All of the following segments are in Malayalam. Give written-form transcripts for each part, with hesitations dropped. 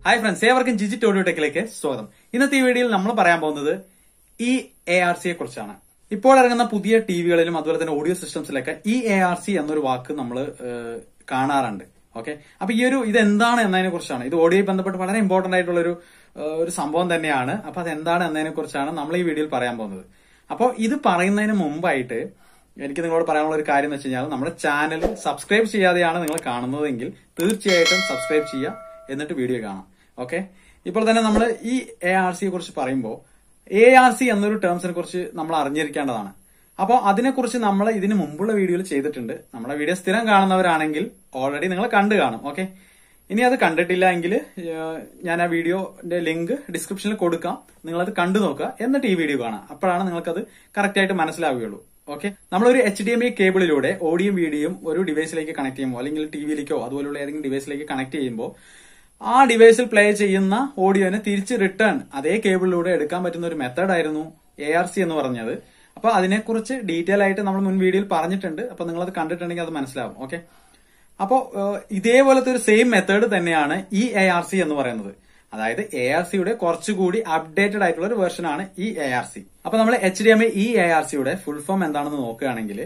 Hi friends, everyone Jijit audio technique സ്വാഗതം. ഇന്നത്തെ ഈ വീഡിയോയിൽ നമ്മൾ പറയാൻ പോകുന്നത് ഈ ARC യെ കുറിച്ചാണ്. ഇപ്പോൾ ഇറങ്ങുന്ന പുതിയ ടിവികളിലും അതുപോലെ തന്നെ ഓഡിയോ സിസ്റ്റംസിലൊക്കെ ഈ ARC എന്നൊരു വാക്ക് നമ്മൾ കാണാറുണ്ട്. ഓക്കെ, അപ്പൊ ഇത് എന്താണ് എന്നതിനെ കുറിച്ചാണ്. ഇത് ഓഡിയോയിൽ ബന്ധപ്പെട്ട് വളരെ ഇമ്പോർട്ടന്റ് ആയിട്ടുള്ള ഒരു സംഭവം തന്നെയാണ്. അപ്പൊ അത് എന്താണ് എന്നതിനെ കുറിച്ചാണ് നമ്മൾ ഈ വീഡിയോയിൽ പറയാൻ പോകുന്നത്. അപ്പോൾ ഇത് പറയുന്നതിന് മുമ്പായിട്ട് എനിക്ക് നിങ്ങളോട് പറയാനുള്ള ഒരു കാര്യം എന്ന് വെച്ച് കഴിഞ്ഞാൽ, നമ്മുടെ ചാനൽ സബ്സ്ക്രൈബ് ചെയ്യാതെയാണ് നിങ്ങൾ കാണുന്നതെങ്കിൽ തീർച്ചയായിട്ടും സബ്സ്ക്രൈബ് ചെയ്യുക, എന്നിട്ട് വീഡിയോ കാണാം. ഓക്കെ, ഇപ്പോൾ തന്നെ നമ്മൾ ഈ ARC യെ കുറിച്ച് പറയുമ്പോൾ ARC എന്നൊരു ടേംസിനെ കുറിച്ച് നമ്മൾ അറിഞ്ഞിരിക്കേണ്ടതാണ്. അപ്പോൾ അതിനെക്കുറിച്ച് നമ്മൾ ഇതിന് മുമ്പുള്ള വീഡിയോയിൽ ചെയ്തിട്ടുണ്ട്. നമ്മുടെ വീഡിയോ സ്ഥിരം കാണുന്നവരാണെങ്കിൽ ഓൾറെഡി നിങ്ങൾ കണ്ടു കാണും. ഓക്കെ, ഇനി അത് കണ്ടിട്ടില്ല എങ്കിൽ ഞാൻ ആ വീഡിയോന്റെ ലിങ്ക് ഡിസ്ക്രിപ്ഷനിൽ കൊടുക്കാം. നിങ്ങളത് കണ്ടു നോക്കുക, എന്നിട്ട് ഈ വീഡിയോ കാണാം. അപ്പോഴാണ് നിങ്ങൾക്കത് കറക്റ്റ് ആയിട്ട് മനസ്സിലാവുകയുള്ളൂ. ഓക്കെ, നമ്മളൊരു HDMI കേബിളിലൂടെ ഓഡിയോയും വീഡിയോയും ഒരു ഡിവൈസിലേക്ക് കണക്ട് ചെയ്യുമ്പോൾ, അല്ലെങ്കിൽ ടിവിയിലേക്കോ അതുപോലുള്ള ഏതെങ്കിലും ഡിവൈസിലേക്ക് കണക്ട് ചെയ്യുമ്പോൾ ആ ഡിവൈസിൽ പ്ലേ ചെയ്യുന്ന ഓഡിയോനെ തിരിച്ച് റിട്ടേൺ അതേ കേബിളിലൂടെ എടുക്കാൻ പറ്റുന്ന ഒരു മെത്തേഡ് ആയിരുന്നു ARC എന്ന് പറഞ്ഞത്. അപ്പൊ അതിനെക്കുറിച്ച് ഡീറ്റെയിൽ ആയിട്ട് നമ്മൾ മുൻ വീഡിയോയിൽ പറഞ്ഞിട്ടുണ്ട്. അപ്പൊ നിങ്ങളത് കണ്ടിട്ടുണ്ടെങ്കിൽ അത് മനസ്സിലാവും. ഓക്കെ, അപ്പോ ഇതേപോലത്തെ ഒരു സെയിം മെത്തേഡ് തന്നെയാണ് ഈ ARC എന്ന് പറയുന്നത്. അതായത് ARCയുടെ കുറച്ചുകൂടി അപ്ഡേറ്റഡ് ആയിട്ടുള്ള ഒരു വെർഷൻ ആണ് ഈ ARC. അപ്പൊ നമ്മൾ HDMI eARCയുടെ ഫുൾ ഫോം എന്താണെന്ന് നോക്കുകയാണെങ്കിൽ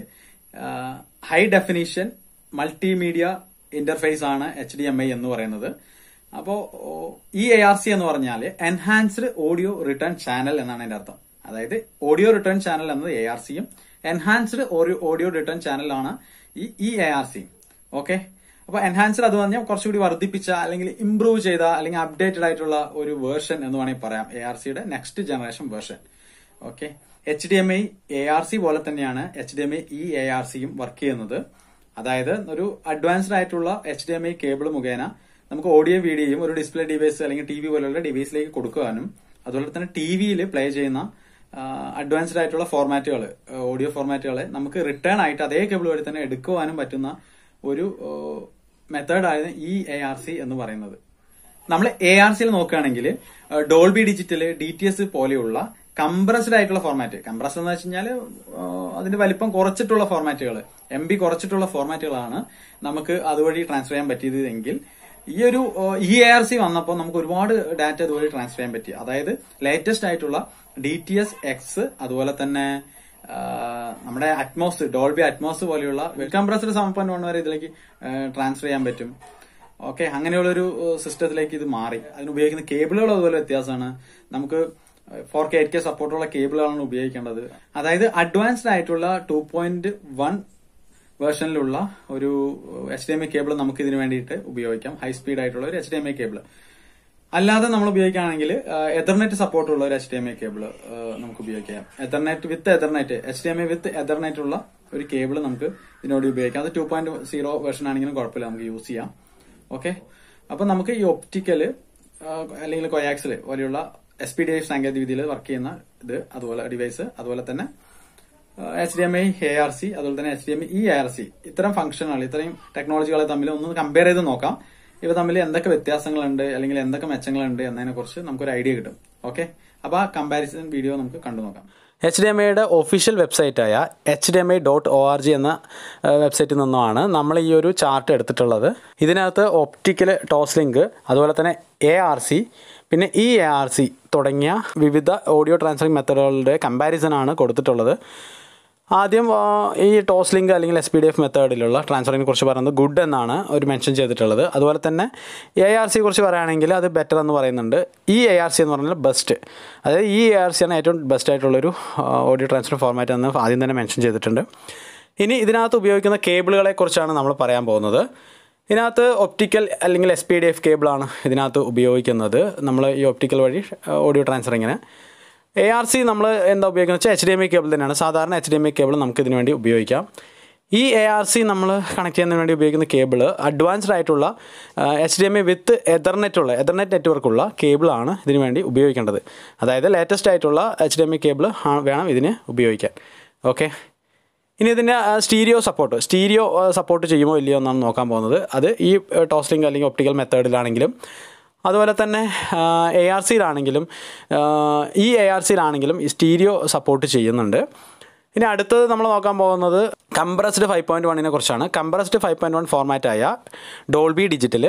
ഹൈ ഡെഫിനിഷൻ മൾട്ടിമീഡിയ ഇന്റർഫേസ് ആണ് HDMI എന്ന് പറയുന്നത്. അപ്പോ ഈ ARC എന്ന് പറഞ്ഞാൽ എൻഹാൻസ്ഡ് ഓഡിയോ റിട്ടേൺ ചാനൽ എന്നാണ് അതിന്റെ അർത്ഥം. അതായത് ഓഡിയോ റിട്ടേൺ ചാനൽ എന്നത് ARCയും എൻഹാൻസ്ഡ് ഓഡിയോ റിട്ടേൺ ചാനലാണ് ഈ ARC. ഓക്കെ, അപ്പൊ എൻഹാൻസ്ഡ് അത് പറഞ്ഞാൽ കുറച്ചുകൂടി വർദ്ധിപ്പിച്ച അല്ലെങ്കിൽ ഇംപ്രൂവ് ചെയ്ത അല്ലെങ്കിൽ അപ്ഡേറ്റഡ് ആയിട്ടുള്ള ഒരു വേർഷൻ എന്ന് വേണമെങ്കിൽ പറയാം, ARCയുടെ next generation version. Okay, HDMI ARC പോലെ തന്നെയാണ് HDMI eARCയും വർക്ക് ചെയ്യുന്നത്. അതായത് ഒരു അഡ്വാൻസ്ഡ് ആയിട്ടുള്ള HDMI കേബിൾ മുഖേന നമുക്ക് ഓഡിയോ വീഡിയോയും ഒരു ഡിസ്പ്ലേ ഡിവൈസ് അല്ലെങ്കിൽ TV പോലുള്ള ഡിവൈസിലേക്ക് കൊടുക്കാനും അതുപോലെ തന്നെ ടിവിയിൽ പ്ലേ ചെയ്യുന്ന അഡ്വാൻസ്ഡ് ആയിട്ടുള്ള ഫോർമാറ്റുകൾ, ഓഡിയോ ഫോർമാറ്റുകളെ നമുക്ക് റിട്ടേൺ ആയിട്ട് അതേ കേബിൾ വഴി തന്നെ എടുക്കുവാനും പറ്റുന്ന ഒരു മെത്തേഡാണ് ഈ ARC എന്ന് പറയുന്നത്. നമ്മൾ ARCയിൽ നോക്കുകയാണെങ്കിൽ ഡോൾബി ഡിജിറ്റൽ, DTS പോലെയുള്ള കംപ്രസ്ഡ് ആയിട്ടുള്ള ഫോർമാറ്റ്, കംപ്രസ് എന്ന് വെച്ച് കഴിഞ്ഞാൽ അതിന്റെ വലിപ്പം കുറച്ചിട്ടുള്ള ഫോർമാറ്റുകൾ, MB കുറച്ചിട്ടുള്ള ഫോർമാറ്റുകളാണ് നമുക്ക് അതുവഴി ട്രാൻസ്ഫർ ചെയ്യാൻ പറ്റിയതെങ്കിൽ ഈ eARC വന്നപ്പോൾ നമുക്ക് ഒരുപാട് ഡാറ്റ അതുവഴി ട്രാൻസ്ഫർ ചെയ്യാൻ പറ്റി. അതായത് ലേറ്റസ്റ്റ് ആയിട്ടുള്ള DTS X അതുപോലെ തന്നെ നമ്മുടെ അറ്റ്മോസ്, ഡോൾബി അറ്റ്മോസ് പോലെയുള്ള കംപ്രസ്ഡ് സമ്പന്നമാണ് വരെ ഇതിലേക്ക് ട്രാൻസ്ഫർ ചെയ്യാൻ പറ്റും. ഓക്കെ, അങ്ങനെയുള്ളൊരു സിസ്റ്റത്തിലേക്ക് ഇത് മാറി. അതിന് ഉപയോഗിക്കുന്ന കേബിളുകൾ അതുപോലെ വ്യത്യാസമാണ്. നമുക്ക് 4K 8K സപ്പോർട്ടുള്ള കേബിളുകളാണ് ഉപയോഗിക്കേണ്ടത്. അതായത് അഡ്വാൻസ്ഡ് ആയിട്ടുള്ള 2.1 വേർഷനിലുള്ള ഒരു HDMI കേബിൾ നമുക്ക് ഇതിനു വേണ്ടിയിട്ട് ഉപയോഗിക്കാം. ഹൈ സ്പീഡ് ആയിട്ടുള്ള ഒരു HDMI കേബിൾ. അല്ലാതെ നമ്മൾ ഉപയോഗിക്കുകയാണെങ്കിൽ എതർനെറ്റ് സപ്പോർട്ടുള്ള ഒരു HDMI കേബിൾ നമുക്ക് ഉപയോഗിക്കാം. Ethernet with ethernet, HDMI with ethernet ഉള്ള ഒരു കേബിൾ നമുക്ക് ഇതിനോട് ഉപയോഗിക്കാം. അത് 2.0 വേർഷൻ ആണെങ്കിലും കുഴപ്പമില്ല, നമുക്ക് യൂസ് ചെയ്യാം. ഓക്കെ, അപ്പൊ നമുക്ക് ഈ ഒപ്റ്റിക്കല് അല്ലെങ്കിൽ കൊയാക്സില് പോലെയുള്ള SPDIF സാങ്കേതിക വിദ്യയിൽ വർക്ക് ചെയ്യുന്ന ഇത് അതുപോലെ ഡിവൈസ്, അതുപോലെ തന്നെ HDMI ARC അതുപോലെ തന്നെ HDMI eARC, ഇത്തരം ഫംഗ്ഷനുകൾ, ഇത്രയും ടെക്നോളജികളെ തമ്മിൽ ഒന്ന് കമ്പയർ ചെയ്ത് നോക്കാം. ഇവ തമ്മിൽ എന്തൊക്കെ വ്യത്യാസങ്ങളുണ്ട് അല്ലെങ്കിൽ എന്തൊക്കെ മെച്ചങ്ങളുണ്ട് എന്നതിനെ കുറിച്ച് നമുക്കൊരു ഐഡിയ കിട്ടും. ഓക്കെ, അപ്പൊ ആ കമ്പാരിസൺ വീഡിയോ നമുക്ക് കണ്ടു നോക്കാം. HDMIയുടെ ഒഫീഷ്യൽ വെബ്സൈറ്റായ HDMI.org എന്ന വെബ്സൈറ്റിൽ നിന്നുമാണ് നമ്മൾ ഈ ഒരു ചാർട്ട് എടുത്തിട്ടുള്ളത്. ഇതിനകത്ത് ഒപ്റ്റിക്കൽ, ടോസ് ലിങ്ക്, അതുപോലെ തന്നെ ARC, പിന്നെ eARC തുടങ്ങിയ വിവിധ ഓഡിയോ ട്രാൻസ്ഫറിംഗ് മെത്തേഡുകളുടെ കമ്പാരിസനാണ് കൊടുത്തിട്ടുള്ളത്. ആദ്യം ഈ ടോസ് ലിങ്ക് അല്ലെങ്കിൽ SPDIF മെത്തേഡിലുള്ള ട്രാൻസ്ഫറിനെ കുറിച്ച് പറയുന്നത് ഗുഡ് എന്നാണ് ഒരു മെൻഷൻ ചെയ്തിട്ടുള്ളത്. അതുപോലെ തന്നെ ARC കുറിച്ച് പറയുകയാണെങ്കിൽ അത് ബെറ്റർ എന്ന് പറയുന്നുണ്ട്. eARC എന്ന് പറഞ്ഞാൽ ബെസ്റ്റ്, അതായത് eARC ആണ് ഏറ്റവും ബെസ്റ്റ് ആയിട്ടുള്ളൊരു ഓഡിയോ ട്രാൻസ്ഫർ ഫോർമാറ്റ് എന്ന് ആദ്യം തന്നെ മെൻഷൻ ചെയ്തിട്ടുണ്ട്. ഇനി ഇതിനകത്ത് ഉപയോഗിക്കുന്ന കേബിളുകളെ കുറിച്ചാണ് നമ്മൾ പറയാൻ പോകുന്നത്. ഇതിനകത്ത് ഒപ്റ്റിക്കൽ അല്ലെങ്കിൽ SPDIF കേബിളാണ് ഇതിനകത്ത് ഉപയോഗിക്കുന്നത്. നമ്മൾ ഈ ഒപ്റ്റിക്കൽ വഴി ഓഡിയോ ട്രാൻസ്ഫറിങ്ങിന്. ARC നമ്മൾ എന്താ ഉപയോഗിക്കുന്നത് വെച്ചാൽ HDMI കേബിൾ തന്നെയാണ്. സാധാരണ HDMI കേബിൾ നമുക്ക് ഇതിനു വേണ്ടി ഉപയോഗിക്കാം. ഈ ARC നമ്മൾ കണക്ട് ചെയ്യുന്നതിന് വേണ്ടി ഉപയോഗിക്കുന്ന കേബിൾ അഡ്വാൻസ്ഡ് ആയിട്ടുള്ള HDMI വിത്ത് എതർനെറ്റ് നെറ്റ്വർക്കുള്ള കേബിളാണ് ഇതിനു വേണ്ടി ഉപയോഗിക്കേണ്ടത്. അതായത് ലേറ്റസ്റ്റ് ആയിട്ടുള്ള HDMI കേബിൾ വേണം ഇതിന് ഉപയോഗിക്കാൻ. ഓക്കെ, ഇനി ഇതിൻ്റെ സ്റ്റീരിയോ സപ്പോർട്ട് ചെയ്യുമോ ഇല്ലയോ എന്നാണ് നോക്കാൻ പോകുന്നത്. അത് ഈ ടോസ് ലിങ്ക് അല്ലെങ്കിൽ ഒപ്റ്റിക്കൽ മെത്തേഡിലാണെങ്കിലും അതുപോലെ തന്നെ ARCയിലാണെങ്കിലും eARCയിലാണെങ്കിലും ഈ സ്റ്റീരിയോ സപ്പോർട്ട് ചെയ്യുന്നുണ്ട്. ഇനി അടുത്തത് നമ്മൾ നോക്കാൻ പോകുന്നത് കംപ്രസ്ഡ് 5.1 കുറിച്ചാണ്. കംപ്രസ്ഡ് 5.1 ഫോർമാറ്റായ ഡോൾബി ഡിജിറ്റൽ,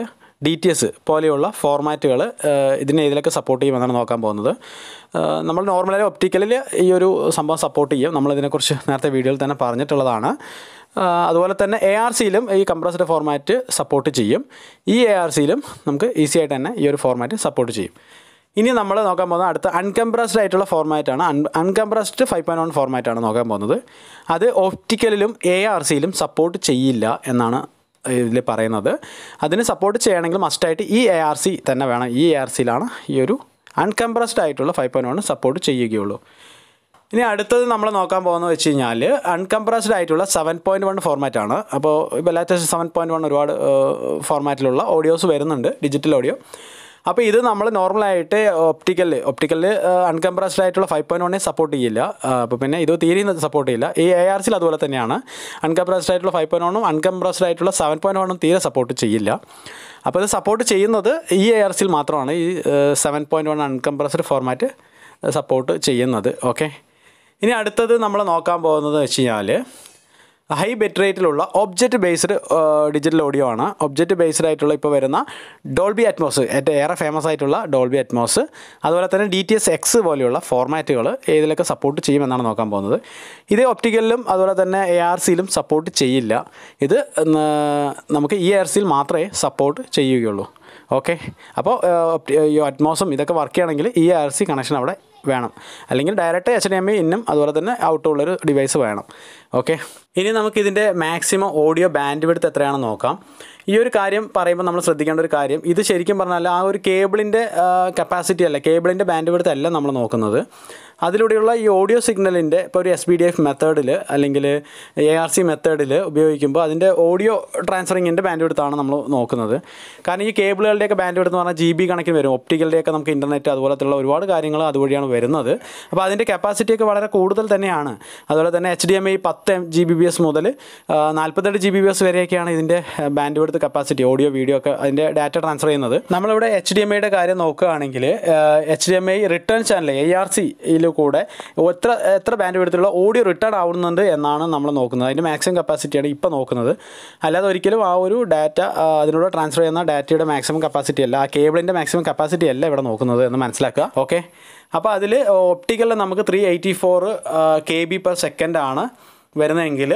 DTS പോലെയുള്ള ഫോർമാറ്റുകൾ ഇതിലൊക്കെ സപ്പോർട്ട് ചെയ്യുമെന്നാണ് നോക്കാൻ പോകുന്നത്. നമ്മൾ നോർമലി ഒപ്റ്റിക്കലിൽ ഈ ഒരു സംഭവം സപ്പോർട്ട് ചെയ്യും. നമ്മളിതിനെക്കുറിച്ച് നേരത്തെ വീഡിയോയിൽ തന്നെ പറഞ്ഞിട്ടുള്ളതാണ്. അതുപോലെ തന്നെ ARCയിലും ഈ കംപ്രസ്ഡ് ഫോർമാറ്റ് സപ്പോർട്ട് ചെയ്യും. ഈ ARCയിലും നമുക്ക് ഈസി ആയിട്ട് തന്നെ ഈ ഒരു ഫോർമാറ്റ് സപ്പോർട്ട് ചെയ്യും. ഇനി നമ്മൾ നോക്കാൻ പോകുന്നത് അടുത്ത അൺകംപ്രസ്ഡ് ആയിട്ടുള്ള ഫോർമാറ്റാണ്. അൺകംപ്രസ്ഡ് 5.1 ഫോർമാറ്റാണ് നോക്കാൻ പോകുന്നത്. അത് ഒപ്റ്റിക്കലിലും ARCയിലും സപ്പോർട്ട് ചെയ്യില്ല എന്നാണ് ഇതിൽ പറയുന്നത്. അതിന് സപ്പോർട്ട് ചെയ്യണമെങ്കിൽ മസ്റ്റായിട്ട് ഈ ARC തന്നെ വേണം. ഈ ARCയിലാണ് ഈ ഒരു അൺകംപ്രസ്ഡ് ആയിട്ടുള്ള 5.1 സപ്പോർട്ട് ചെയ്യുകയുള്ളൂ. ഇനി അടുത്തത് നമ്മൾ നോക്കാൻ പോകുന്നത് വെച്ച് കഴിഞ്ഞാൽ അൺകംപ്രസ്ഡ് ആയിട്ടുള്ള 7.1 ഫോർമാറ്റാണ്. അപ്പോൾ ഇപ്പോൾ ലേറ്റസ്റ്റ് 7.1 ഒരുപാട് ഫോർമാറ്റിലുള്ള ഓഡിയോസ് വരുന്നുണ്ട്, ഡിജിറ്റൽ ഓഡിയോ. അപ്പോൾ ഇത് നമ്മൾ നോർമലായിട്ട് ഒപ്റ്റിക്കലിൽ അൺകംപ്രസ്ഡ് ആയിട്ടുള്ള 5.1 സപ്പോർട്ട് ചെയ്യില്ല. അപ്പോൾ പിന്നെ ഇത് തീരെ സപ്പോർട്ട് ചെയ്യില്ല. ഈ ARCയിൽ അതുപോലെ തന്നെയാണ്. അൺകംപ്രസ്ഡ് ആയിട്ടുള്ള 5.1ഉം അൺകംപ്രസ്ഡ് ആയിട്ടുള്ള 7.1ഉം തീരെ സപ്പോർട്ട് ചെയ്യില്ല. അപ്പോൾ ഇത് സപ്പോർട്ട് ചെയ്യുന്നത് ഈ ARCയിൽ മാത്രമാണ് ഈ 7.1 അൺകംപ്രസ്ഡ് ഫോർമാറ്റ് സപ്പോർട്ട് ചെയ്യുന്നത്. ഓക്കെ, ഇനി അടുത്തത് നമ്മൾ നോക്കാൻ പോകുന്നത് വെച്ച് കഴിഞ്ഞാൽ ഹൈ ബിറ്റ് റേറ്റിലുള്ള ഒബ്ജക്റ്റ് ബേസ്ഡ് ഡിജിറ്റൽ ഓഡിയോ ആണ്. ഒബ്ജക്റ്റ് ബേസ്ഡ് ആയിട്ടുള്ള ഇപ്പോൾ വരുന്ന ഡോൾബി അറ്റ്മോസ്, ഏറ്റവും ഏറെ ഫേമസ് ആയിട്ടുള്ള ഡോൾബി അറ്റ്മോസ്, അതുപോലെ തന്നെ DTS X പോലെയുള്ള ഫോർമാറ്റുകൾ ഏതിലൊക്കെ സപ്പോർട്ട് ചെയ്യുമെന്നാണ് നോക്കാൻ പോകുന്നത്. ഇത് ഒപ്റ്റിക്കലിലും അതുപോലെ തന്നെ ARCയിലും സപ്പോർട്ട് ചെയ്യില്ല. ഇത് നമുക്ക് ഈ ARCയിൽ മാത്രമേ സപ്പോർട്ട് ചെയ്യുകയുള്ളൂ. ഓക്കെ, അപ്പോൾ ഈ അറ്റ്മോസും ഇതൊക്കെ വർക്ക് ചെയ്യണമെങ്കിൽ ഈ ARC കണക്ഷൻ അവിടെ വേണം, അല്ലെങ്കിൽ ഡയറക്റ്റ് HDMI ഇന്നും അതുപോലെ തന്നെ ഔട്ടുള്ളൊരു ഡിവൈസ് വേണം. ഓക്കെ, ഇനി നമുക്കിതിൻ്റെ മാക്സിമം ഓഡിയോ ബാൻഡ് വിഡ്ത്ത് എത്രയാണെന്ന് നോക്കാം. ഈ ഒരു കാര്യം പറയുമ്പോൾ നമ്മൾ ശ്രദ്ധിക്കേണ്ട ഒരു കാര്യം, ഇത് ശരിക്കും പറഞ്ഞാൽ ആ ഒരു കേബിളിൻ്റെ കപ്പാസിറ്റി അല്ല, കേബിളിൻ്റെ ബാൻഡ് വിഡ്ത്ത് അല്ല നമ്മൾ നോക്കുന്നത്. അതിലൂടെയുള്ള ഈ ഓഡിയോ സിഗ്നലിൻ്റെ ഇപ്പോൾ ഒരു SPDF മെത്തേഡിൽ അല്ലെങ്കിൽ ARC മെത്തേഡിൽ ഉപയോഗിക്കുമ്പോൾ അതിൻ്റെ ഓഡിയോ ട്രാൻസ്ഫറിങ്ങിൻ്റെ ബാൻഡ് വിഡ്ത്താണ് നമ്മൾ നോക്കുന്നത്. കാരണം ഈ കേബിളുകളുടെയൊക്കെ ബാൻഡ് വിഡ്ത്ത് എന്ന് പറഞ്ഞാൽ GB കണക്കിന് വരും. ഒപ്റ്റിക്കലിൻ്റെയൊക്കെ നമുക്ക് ഇൻ്റർനെറ്റ് അതുപോലത്തുള്ള ഒരുപാട് കാര്യങ്ങൾ അതുവഴിയാണ് വരുന്നത്. അപ്പോൾ അതിൻ്റെ കപ്പാസിറ്റിയൊക്കെ വളരെ കൂടുതൽ തന്നെയാണ്. അതുപോലെ തന്നെ HDMI 10 Gbps മുതൽ 48 Gbps വരെയൊക്കെയാണ് ഇതിൻ്റെ bandwidth capacity, audio video ഒക്കെ അതിൻ്റെ ഡാറ്റ ട്രാൻസ്ഫർ ചെയ്യുന്നത്. നമ്മളിവിടെ HDMIയുടെ കാര്യം നോക്കുകയാണെങ്കിൽ HDMI റിട്ടേൺ ചാനൽ ARCയിൽ കൂടെ എത്ര ബാൻഡ് വിഡ്ത്തുള്ള ഓഡിയോ റിട്ടേൺ ആവുന്നുണ്ട് എന്നാണ് നമ്മൾ നോക്കുന്നത്. അതിൻ്റെ മാക്സിമം കപ്പാസിറ്റിയാണ് ഇപ്പോൾ നോക്കുന്നത്. അല്ലാതെ ഒരിക്കലും ആ ഒരു ഡാറ്റ അതിലൂടെ ട്രാൻസ്ഫർ ചെയ്യുന്ന ഡാറ്റയുടെ മാക്സിമം കപ്പാസിറ്റി അല്ല, ആ കേബിളിൻ്റെ മാക്സിമം കപ്പാസിറ്റി അല്ല ഇവിടെ നോക്കുന്നത് എന്ന് മനസ്സിലാക്കുക. ഓക്കെ, അപ്പോൾ അതിൽ ഒപ്റ്റിക്കലിൽ നമുക്ക് 384 kbps ആണ് വരുന്നതെങ്കിൽ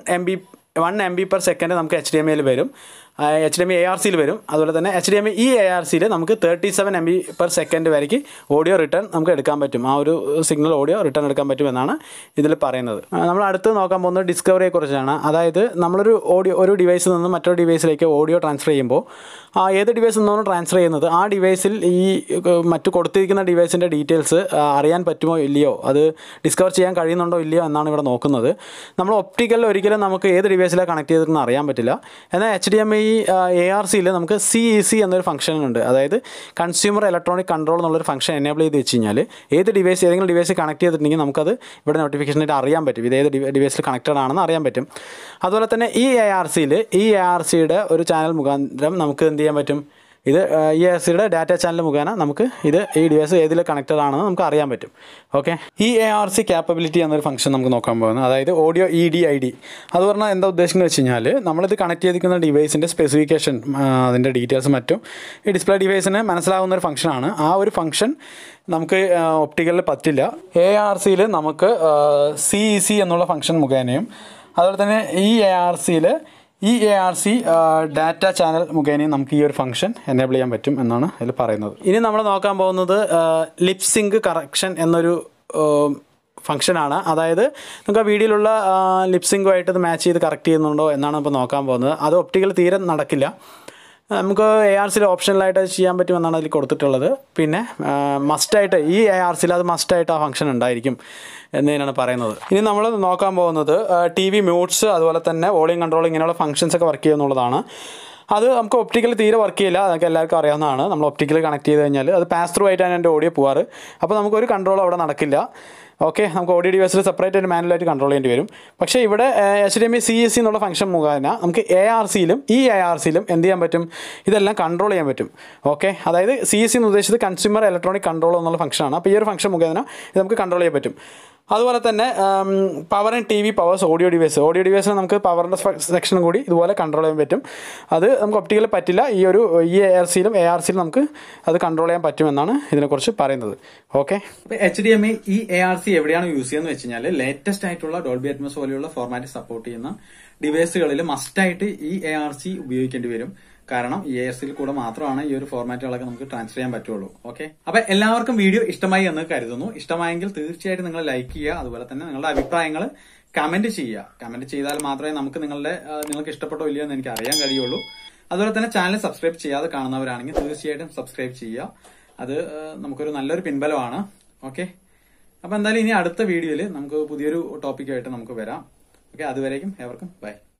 1 MB/s നമുക്ക് HDMIയിൽ വരും, HDMI ARCയിൽ വരും. അതുപോലെ തന്നെ HDMI eARCയിൽ നമുക്ക് 37 MB/s വരയ്ക്ക് ഓഡിയോ റിട്ടേൺ നമുക്ക് എടുക്കാൻ പറ്റും. ആ ഒരു സിഗ്നൽ ഓഡിയോ റിട്ടേൺ എടുക്കാൻ പറ്റുമെന്നാണ് ഇതിൽ പറയുന്നത്. നമ്മൾ അടുത്ത് നോക്കാൻ പോകുന്നത് ഡിസ്കവറിയെക്കുറിച്ചാണ്. അതായത് ഒരു ഡിവൈസിൽ നിന്ന് മറ്റൊരു ഡിവൈസിലേക്ക് ഓഡിയോ ട്രാൻസ്ഫർ ചെയ്യുമ്പോൾ ഏത് ഡിവൈസിൽ നിന്നാണ് ട്രാൻസ്ഫർ ചെയ്യുന്നത് ആ ഡിവൈസിൽ ഈ മറ്റു കൊടുത്തിരിക്കുന്ന ഡിവൈസിൻ്റെ ഡീറ്റെയിൽസ് അറിയാൻ പറ്റുമോ ഇല്ലയോ, അത് ഡിസ്കവർ ചെയ്യാൻ കഴിയുന്നുണ്ടോ ഇല്ലയോ എന്നാണ് ഇവിടെ നോക്കുന്നത്. നമ്മൾ ഒപ്റ്റിക്കലിൽ ഒരിക്കലും നമുക്ക് ഏത് ഡിവൈസിലാണ് കണക്ട് ചെയ്തിട്ടെന്ന് അറിയാൻ പറ്റില്ല. എന്നാൽ HDMI ARCയിൽ നമുക്ക് CEC എന്നൊരു ഫംഗ്ഷൻ ഉണ്ട്. അതായത് കൺസ്യൂമർ ഇലക്ട്രോണിക് കൺട്രോൾ എന്നുള്ളൊരു ഫംഗ്ഷൻ എനേബിൾ ചെയ്ത് വെച്ച് കഴിഞ്ഞാൽ ഏതെങ്കിലും ഡിവൈസ് കണക്ട് ചെയ്തിട്ടുണ്ടെങ്കിൽ നമുക്കത് ഇവിടെ നോട്ടിഫിക്കേഷനായിട്ട് അറിയാൻ പറ്റും, ഇത് ഏത് ഡിവൈസിൽ കണക്റ്റഡ് ആണെന്ന് അറിയാൻ പറ്റും. അതുപോലെ തന്നെ ഈ ARCയുടെ ഒരു ചാനൽ മുഖാന്തരം നമുക്ക് എന്ത് ചെയ്യാൻ പറ്റും, ഇത് ARCയുടെ ഡാറ്റ ചാനൽ മുഖേന നമുക്ക് ഈ ഡിവൈസ് ഏതിൽ കണക്റ്റഡ് ആണെന്ന് നമുക്ക് അറിയാൻ പറ്റും. ഓക്കെ, ഈ ARC ക്യാപ്പബിലിറ്റി എന്നൊരു ഫംഗ്ഷൻ നമുക്ക് നോക്കാൻ പോകുന്നത്, അതായത് ഓഡിയോ EDID. അത് പറഞ്ഞാൽ എന്താ ഉദ്ദേശിക്കുന്നത് വെച്ച് കഴിഞ്ഞാൽ നമ്മളിത് കണക്ട് ചെയ്തിരിക്കുന്ന ഡിവൈസിൻ്റെ സ്പെസിഫിക്കേഷൻ, അതിൻ്റെ ഡീറ്റെയിൽസ് മറ്റും ഈ ഡിസ്പ്ലേ ഡിവൈസിന് മനസ്സിലാവുന്ന ഒരു ഫംഗ്ഷനാണ്. ആ ഒരു ഫംഗ്ഷൻ നമുക്ക് ഒപ്റ്റിക്കലിൽ പറ്റില്ല. ARCയിൽ നമുക്ക് CEC എന്നുള്ള ഫംഗ്ഷൻ മുഖേനയും അതുപോലെ തന്നെ ഈ ARC ഡാറ്റ ചാനൽ മുഖേനയും നമുക്ക് ഈ ഒരു ഫംഗ്ഷൻ എനേബിൾ ചെയ്യാൻ പറ്റും എന്നാണ് അതിൽ പറയുന്നത്. ഇനി നമ്മൾ നോക്കാൻ പോകുന്നത് ലിപ് സിങ്ക് കറക്ഷൻ എന്നൊരു ഫംഗ്ഷനാണ്. അതായത് നമുക്ക് ആ വീഡിയോയിലുള്ള ലിപ് സിങ്കുമായിട്ട് ഇത് മാച്ച് ചെയ്ത് കറക്റ്റ് ചെയ്യുന്നുണ്ടോ എന്നാണ് ഇപ്പോൾ നോക്കാൻ പോകുന്നത്. അത് ഒപ്റ്റിക്കൽ തീരെ നടക്കില്ല. നമുക്ക് ARCയിൽ ഓപ്ഷനിലായിട്ട് ചെയ്യാൻ പറ്റുമെന്നാണ് അതിൽ കൊടുത്തിട്ടുള്ളത്. പിന്നെ മസ്റ്റായിട്ട് ഈ ARCയിൽ അത് മസ്റ്റായിട്ട് ആ ഫംഗ്ഷൻ ഉണ്ടായിരിക്കും എന്നതിനാണ് പറയുന്നത്. ഇനി നമ്മൾ നോക്കാൻ പോകുന്നത് TV മ്യൂട്ട്സ് അതുപോലെ തന്നെ വോളിയം കൺട്രോൾ ഇങ്ങനെയുള്ള ഫംഗ്ഷൻസൊക്കെ വർക്ക് ചെയ്യുന്നുള്ളതാണ്. അത് നമുക്ക് ഒപ്റ്റിക്കൽ തീരെ വർക്ക് ചെയ്യില്ല, അതൊക്കെ എല്ലാവർക്കും അറിയാവുന്നതാണ്. നമ്മൾ ഒപ്റ്റിക്കൽ കണക്ട് ചെയ്ത് കഴിഞ്ഞാൽ അത് പാസ് ത്രൂ ആയിട്ടാണ് എൻ്റെ ഓഡിയോ പോവാറ്. അപ്പോൾ നമുക്കൊരു കൺട്രോൾ അവിടെ നടക്കില്ല. ഓക്കെ, നമുക്ക് ഓഡിയോ ഡിവൈസിൽ സെപ്പറേറ്റ് ആയിട്ട് മാനുവലായിട്ട് കൺട്രോൾ ചെയ്യേണ്ടി വരും. പക്ഷേ ഇവിടെ HDMI CEC എന്നുള്ള ഫംഗ്ഷൻ മുഖേന നമുക്ക് ARCയിലും eARCയിലും എന്ത് ചെയ്യാൻ പറ്റും, ഇതെല്ലാം കൺട്രോൾ ചെയ്യാൻ പറ്റും. ഓക്കെ, അതായത് CEC എന്ന് ഉദ്ദേശിച്ചത് കൺസ്യൂമർ ഇലക്ട്രോണിക് കൺട്രോൾ എന്നുള്ള ഫംഗ്ഷനാണ്. അപ്പോൾ ഈ ഒരു ഫംഗ്ഷൻ മുഖേന ഇത് നമുക്ക് കൺട്രോൾ ചെയ്യാൻ പറ്റും. അതുപോലെ തന്നെ power and TV powers audio ഡിവൈസിന് നമുക്ക് പവറിൻ്റെ സെക്ഷനും കൂടി ഇതുപോലെ കൺട്രോൾ ചെയ്യാൻ പറ്റും. അത് നമുക്ക് ഒപ്റ്റിക്കലിൽ പറ്റില്ല. ഈ ARCയിലും ARCയിലും നമുക്ക് അത് കൺട്രോൾ ചെയ്യാൻ പറ്റുമെന്നാണ് ഇതിനെക്കുറിച്ച് പറയുന്നത്. ഓക്കെ, HDMI eARC എവിടെയാണ് യൂസ് ചെയ്യുന്നത് വെച്ച് കഴിഞ്ഞാൽ ലേറ്റസ്റ്റ് ആയിട്ടുള്ള ഡോൾബി അറ്റ്മോസ് പോലെയുള്ള ഫോർമാറ്റ് സപ്പോർട്ട് ചെയ്യുന്ന ഡിവൈസുകളിൽ മസ്റ്റായിട്ട് eARC ഉപയോഗിക്കേണ്ടി വരും. കാരണം ARCയിൽ കൂടെ മാത്രമാണ് ഈ ഒരു ഫോർമാറ്റുകളൊക്കെ നമുക്ക് ട്രാൻസ്ഫർ ചെയ്യാൻ പറ്റുള്ളൂ. ഓക്കെ, അപ്പൊ എല്ലാവർക്കും വീഡിയോ ഇഷ്ടമായി എന്ന് കരുതുന്നു. ഇഷ്ടമായെങ്കിൽ തീർച്ചയായിട്ടും നിങ്ങൾ ലൈക്ക് ചെയ്യുക. അതുപോലെ തന്നെ നിങ്ങളുടെ അഭിപ്രായങ്ങൾ കമന്റ് ചെയ്യുക. കമന്റ് ചെയ്താൽ മാത്രമേ നമുക്ക് നിങ്ങൾക്ക് ഇഷ്ടപ്പെട്ടോ ഇല്ലയോ എന്ന് എനിക്ക് അറിയാൻ കഴിയുള്ളൂ. അതുപോലെ തന്നെ ചാനൽ സബ്സ്ക്രൈബ് ചെയ്യാതെ കാണുന്നവരാണെങ്കിൽ തീർച്ചയായിട്ടും സബ്സ്ക്രൈബ് ചെയ്യുക. അത് നമുക്കൊരു നല്ലൊരു പിൻബലമാണ്. ഓക്കെ, അപ്പൊ എന്തായാലും ഇനി അടുത്ത വീഡിയോയിൽ നമുക്ക് പുതിയൊരു ടോപ്പിക്കായിട്ട് നമുക്ക് വരാം. ഓക്കെ, അതുവരേക്കും ഏവർക്കും ബൈ.